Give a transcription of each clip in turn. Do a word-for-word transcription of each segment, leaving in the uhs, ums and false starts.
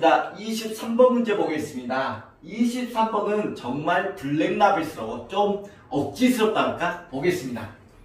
좋습니다. 이십삼 번 문제 보겠습니다. 이십삼 번은 정말 블랙라벨스러워, 좀 억지스럽다니까 보겠습니다.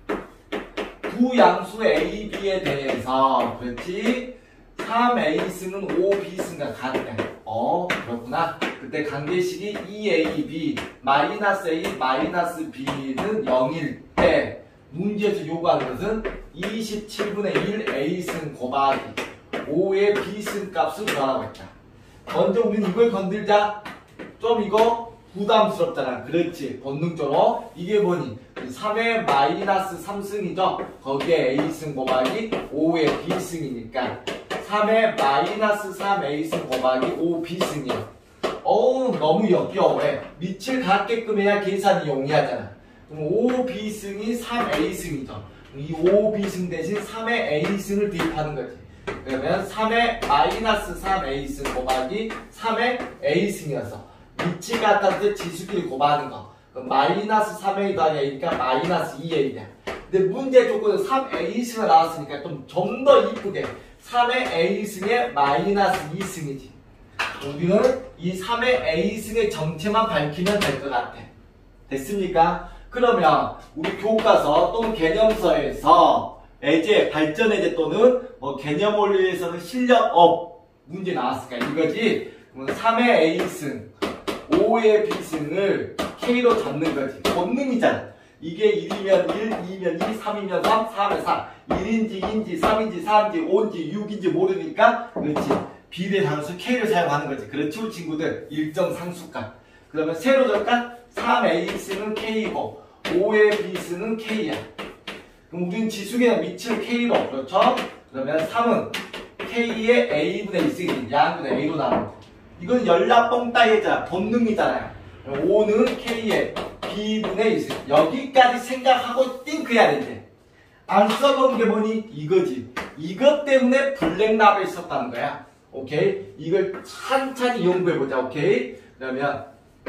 두 양수 A, B에 대해서 그렇지 삼 에이 승은 오 비 승과 같네. 어 그렇구나. 그때 관계식이 이 에이 비 마이너스 A 마이너스 B는 영일 때 문제에서 요구하는 것은 이십칠분의 일 에이 승 곱하기 오의 B 승 값을 구하라고 했다. 먼저 우리는 이걸 건들자. 좀 이거 부담스럽잖아. 그렇지. 본능적으로 이게 뭐니? 삼의 마이너스 삼 승이죠. 거기에 A 승 곱하기 오의 B 승이니까 삼의 마이너스 삼 에이 승 곱하기 오 비 승이야. 어우 너무 역겨워해. 밑을 같게끔 해야 계산이 용이하잖아. 그럼 오 비 승이 삼 에이 승이죠. 이 오 비 승 대신 삼의 A 승을 대입하는 거지. 그러면 삼의 마이너스 삼 에이 승 곱하기 삼의 A 승이어서 밑이 같았을 때 지수끼리 곱하는 거. 그럼 마이너스 삼 에이 더하기 A니까 마이너스 이 에이냐. 근데 문제 조건은 삼 에이 승이 나왔으니까 좀 좀 더 이쁘게 삼의 A 승에 마이너스 이 승이지. 우리는 이 삼의 A 승의 정체만 밝히면 될 것 같아. 됐습니까? 그러면 우리 교과서 또는 개념서에서 예제, 발전 예제 또는 뭐 개념 원리에서는 실력업 문제 나왔을까 이거지. 그러면 삼의 A 승, 오의 B 승을 K로 잡는 거지. 본능이잖아. 이게 일이면 일, 이면 이, 삼이면 삼, 사면 사. 일인지 이인지 삼인지 사인지 오인지 육인지 모르니까 그렇지. 비례 단수 K를 사용하는 거지. 그렇지 우리 친구들. 일정 상수값. 그러면 세로 적까 삼 에이 승은 K고 오의 B 승은 K야. 그럼 우리는 지수계는 밑을 K로. 그렇죠? 그러면 삼은 K의 A분의 이 승이지. 양분의 A로 나눕니다. 이건 연락봉 따위잖아. 본능이잖아요. 오는 K의 B분의 이 승. 여기까지 생각하고 띵크해야 된대. 안 써본 게 뭐니? 이거지. 이것 때문에 블랙라벨이 썼다는 거야. 오케이? 이걸 찬찬히 연구해보자. 오케이? 그러면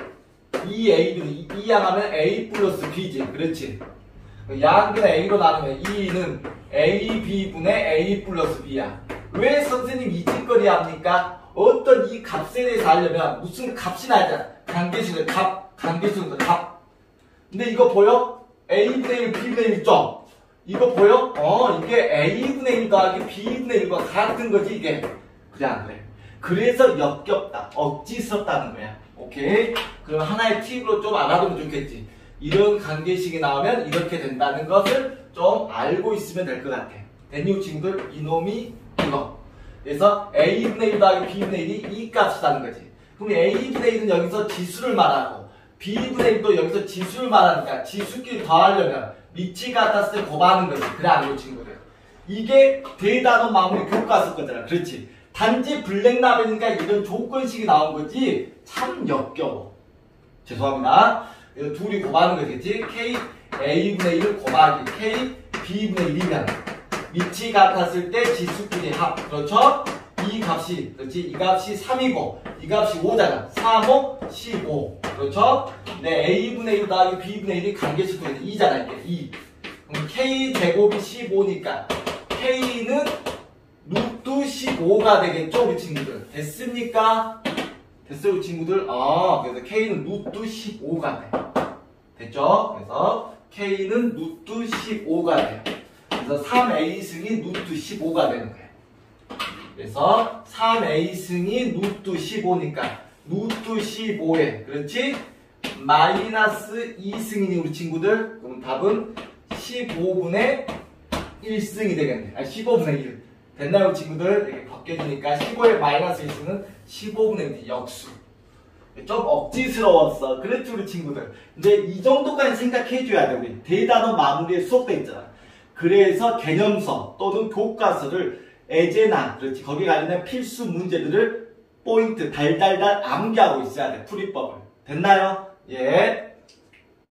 이 A분이 이 양하면 A 플러스 B지. 그렇지? 양분의 A로 나누면 이는 에이 비분의 A 플러스 B야. 왜 선생님 이 짓거리 합니까? 어떤 이 값에 대해서 알려면 무슨 값이 나잖아. 관계식의 값, 관계식의 값. 근데 이거 보여? A분의 일, B분의 일 점. 이거 보여? 어, 이게 A분의 일 더하기 B분의 일과 같은 거지, 이게. 그래, 안 그래? 그래서 역겹다. 억지스럽다는 거야. 오케이? 그럼 하나의 팁으로 좀 알아두면 좋겠지. 이런 관계식이 나오면 이렇게 된다는 것을 좀 알고 있으면 될 것 같아. 됐니, 친구들? 이놈이 이거. 그래서 A분의 일 더하기 B분의 일이 이 값이라는 거지. 그럼 A분의 일은 여기서 지수를 말하고 B분의 일도 여기서 지수를 말하니까 지수끼리 더하려면 밑이 같았을 때 곱하는 거지. 그래 안 그래 친구들? 이게 대단원 마무리 교과서 거잖아. 그렇지? 단지 블랙라벨이니까 이런 조건식이 나온 거지 참 역겨워. 죄송합니다. 둘이 곱하는 거겠지? K A분의 일 곱하기 K B분의 일이면 밑이 같았을 때 지수끼리 합. 그렇죠? 이 값이, 그렇지? 이 값이 삼이고, 이 값이 오잖아. 삼, 오, 십오. 그렇죠? 네, A분의 일 더하기 B분의 일이 관계식도 이잖아, 이게. 이. 그럼 K 제곱이 십오니까, K는 루트 십오가 되겠죠, 우리 친구들? 됐습니까? 됐어요, 우리 친구들? 아, 그래서 K는 루트 십오가 돼. 됐죠? 그래서 K는 루트 십오가 돼요. 그래서 삼 에이 승이 루트 십오가 되는 거예요. 그래서 삼 에이 승이 루트 십오니까 루트 십오에 그렇지? 마이너스 이 승이니 우리 친구들. 그럼 답은 십오분의 일 승이 되겠네. 아니 십오분의 일. 됐나요 친구들? 이렇게 벗겨지니까 십오의 마이너스 일 승은 십오분의 일 역수. 좀 억지스러웠어. 그랬지 우리 친구들. 근데 이 정도까지 생각해줘야 돼. 우리 대단원 마무리에 수업돼 있잖아. 그래서 개념서 또는 교과서를 예제나 그렇지 거기에 관련된 필수 문제들을 포인트 달달달 암기하고 있어야 돼. 풀이법을. 됐나요? 예.